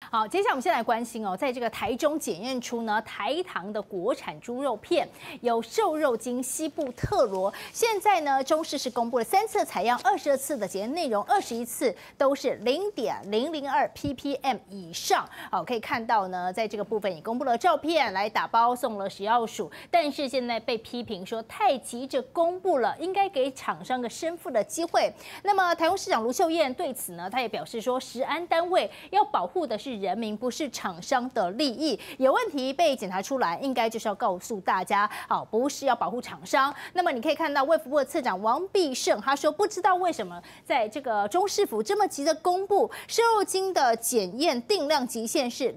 好，接下来我们先来关心哦，在这个台中检验出呢，台糖的国产猪肉片有瘦肉精西布特罗。现在呢，中视是公布了3次采样，22次的检验内容，21次都是0.002 ppm 以上。好，可以看到呢，在这个部分也公布了照片来打包送了食药署，但是现在被批评说太急着公布了，应该给厂商个申复的机会。那么台中市长卢秀燕对此呢，他也表示说，食安单位要保护的是人民，不是厂商的利益。有问题被检查出来，应该就是要告诉大家，好，不是要保护厂商。那么你可以看到卫福部的次长王必胜，他说不知道为什么在这个中市府这么急的公布瘦肉精的检验定量极限是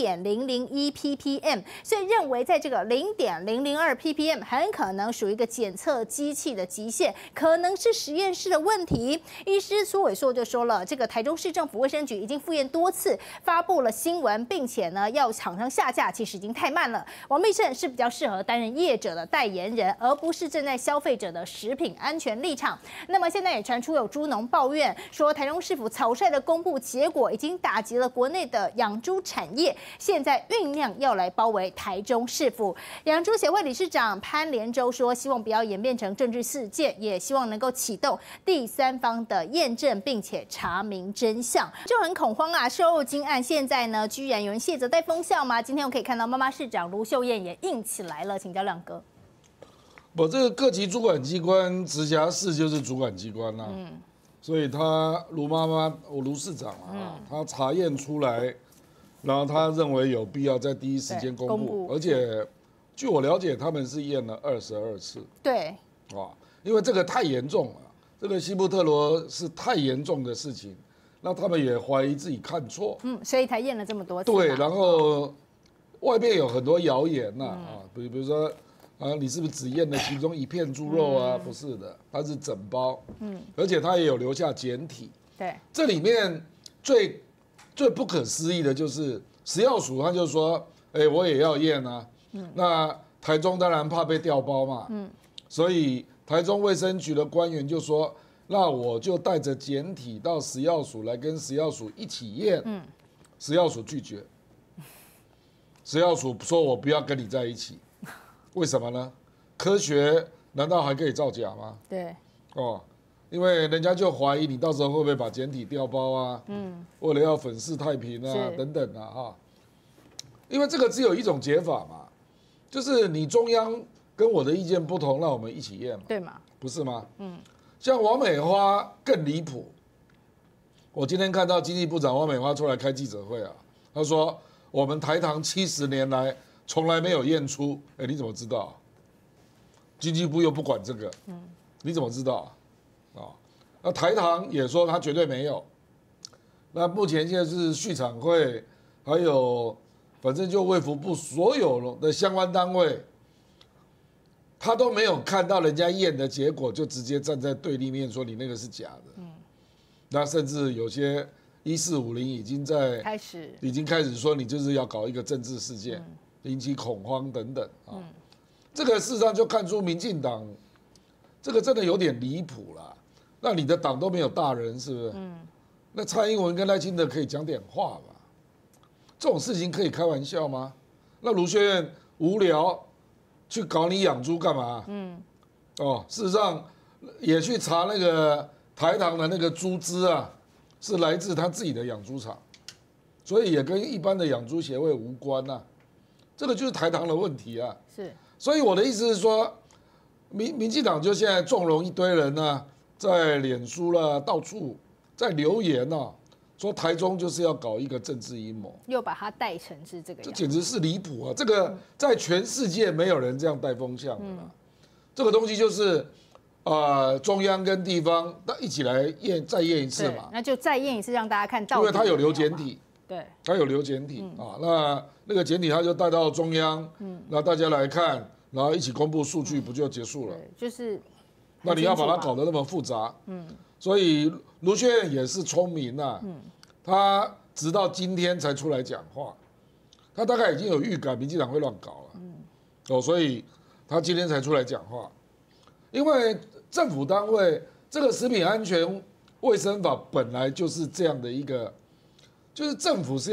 0.001 ppm， 所以认为在这个0.002 ppm 很可能属于一个检测机器的极限，可能是实验室的问题。医师苏伟硕就说了，这个台中市政府卫生局已经复验多次，发布了新闻，并且呢要厂商下架，其实已经太慢了。王必胜是比较适合担任业者的代言人，而不是站在消费者的食品安全立场。那么现在也传出有猪农抱怨说，台中市府草率的公布结果，已经打击了国内的养猪产业，现在酝酿要来包围台中市府。养猪协会理事长潘连洲说，希望不要演变成政治事件，也希望能够启动第三方的验证，并且查明真相。就很恐慌啊，瘦肉精案现在呢，居然有人卸责带风向吗？今天我可以看到妈妈市长卢秀燕也硬起来了，请教亮哥。 我这个各级主管机关，直辖市就是主管机关啦，所以他卢妈妈，卢市长啊，他查验出来，然后他认为有必要在第一时间公布，而且据我了解，他们是验了22次， 对， 啊，因为这个太严重了，这个西布特罗是太严重的事情。那他们也怀疑自己看错， 所以才验了这么多次。 对，然后外面有很多谣言呐，比如说啊，你是不是只验了其中一片猪肉啊？不是的，它是整包，而且它也有留下简体。 对， 这里面最不可思议的就是食药署，他就说，哎，我也要验啊，那台中当然怕被调包嘛，所以台中卫生局的官员就说。那我就带着简体到食药署来跟食药署一起验，食药署拒绝，食药署说我不要跟你在一起，为什么呢？科学难道还可以造假吗？ 对， 哦，因为人家就怀疑你到时候会不会把简体调包啊，为了要粉饰太平啊等等啊哈，因为这个只有一种解法嘛，就是你中央跟我的意见不同，那我们一起验嘛， 对嘛？ 不是吗？像王美花更离谱，我今天看到经济部长王美花出来开记者会啊，他说我们台糖70年来从来没有验出，哎，你怎么知道？经济部又不管这个，你怎么知道？啊，那台糖也说他绝对没有。那目前现在是畜产会，还有反正就卫福部所有的相关单位。他都没有看到人家验的结果，就直接站在对立面说你那个是假的。那甚至有些1450已经开始说你就是要搞一个政治事件，引起恐慌等等啊。这个事实上就看出民进党这个真的有点离谱了。那你的党都没有大人，是不是？那蔡英文跟赖清德可以讲点话吧？这种事情可以开玩笑吗？那卢秀燕无聊。去搞你养猪干嘛？事实上也去查那个台糖的那个猪只啊，是来自他自己的养猪场，所以也跟一般的养猪协会无关呐。这个就是台糖的问题啊。 是， 所以我的意思是说，民进党就现在纵容一堆人呢，在脸书啦到处在留言啊，说台中就是要搞一个政治阴谋， 又把它带成是这个样子， 这简直是离谱啊！这个在全世界没有人这样带风向的啦。这个东西就是，中央跟地方一起来再验一次嘛。 那就再验一次，让大家看到底。 因为他有留简体， 对， 他有留简体啊，那个简体他就带到中央，然后大家来看，然后一起公布数据，不就结束了？ 对，就是。 那你要把它搞得那么复杂，所以卢秀燕也是聪明呐，他直到今天才出来讲话，他大概已经有预感民进党会乱搞了，所以他今天才出来讲话，因为政府单位这个食品安全卫生法本来就是这样的一个，就是政府是要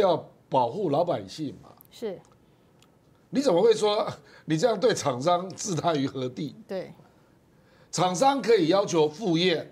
保护老百姓嘛。 是， 你怎么会说你这样对厂商置他于何地？ 对， 厂商可以要求复验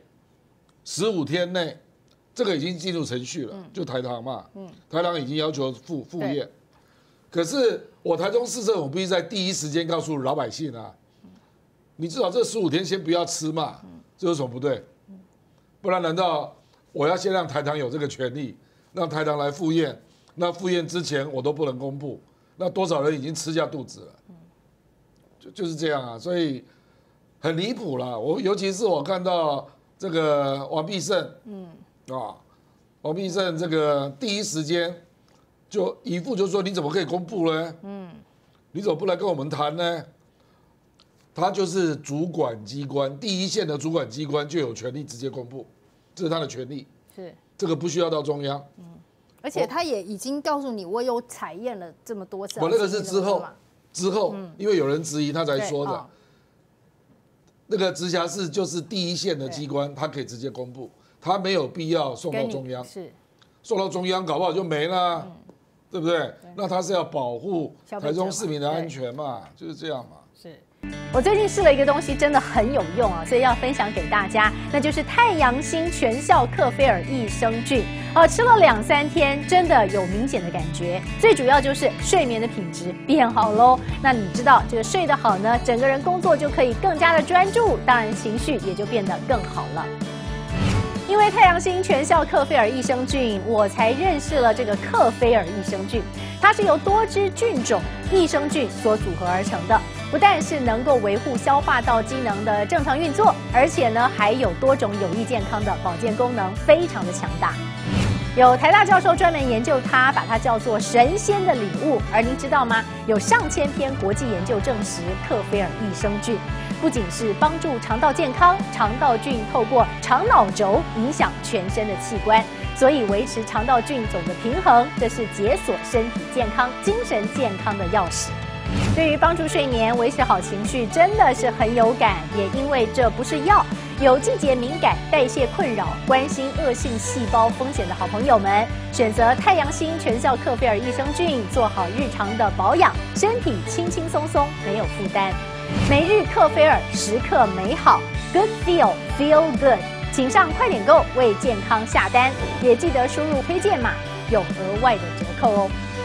15天内，这个已经进入程序了，就台糖嘛，台糖已经要求复验，可是我台中市政府必须在第一时间告诉老百姓啊，你至少这15天先不要吃嘛，这有什么不对？不然难道我要先让台糖有这个权利，让台糖来复验？那复验之前我都不能公布，那多少人已经吃下肚子了？就是这样啊，所以很离谱啦。尤其是我看到这个王必胜，王必胜这个第一时间就一副就说你怎么可以公布呢？你怎么不来跟我们谈呢？他就是主管机关，第一线的主管机关就有权利直接公布，这是他的权利， 是这个不需要到中央。 而且他也已经告诉你，我有采验了这么多次。 我那个是之后，因为有人质疑他才说的。那个直辖市就是第一线的机关，他可以直接公布，他没有必要送到中央。 是， 送到中央搞不好就没了，对不对？那他是要保护台中市民的安全嘛，就是这样嘛。是。 我最近试了一个东西，真的很有用啊，所以要分享给大家，那就是太阳星全效克菲尔益生菌。吃了2、3天，真的有明显的感觉。最主要就是睡眠的品质变好喽。那你知道这个睡得好呢，整个人工作就可以更加的专注，当然情绪也就变得更好了。因为太阳星全效克菲尔益生菌，我才认识了这个克菲尔益生菌。它是由多支菌种益生菌所组合而成的，不但是能够维护消化道机能的正常运作，而且呢还有多种有益健康的保健功能，非常的强大。有台大教授专门研究它，把它叫做神仙的礼物。而您知道吗？有上千篇国际研究证实，克菲尔益生菌不仅是帮助肠道健康，肠道菌透过肠脑轴影响全身的器官，所以维持肠道菌种的平衡，这是解锁身体健康、精神健康的钥匙。对于帮助睡眠、维持好情绪，真的是很有感。也因为这不是药，有季节敏感、代谢困扰、关心恶性细胞风险的好朋友们，选择太阳星全效克菲尔益生菌，做好日常的保养，身体轻轻松松，没有负担。每日克菲尔，时刻美好 ，Good Feel Good， 请上快点购为健康下单，也记得输入推荐码，有额外的折扣哦。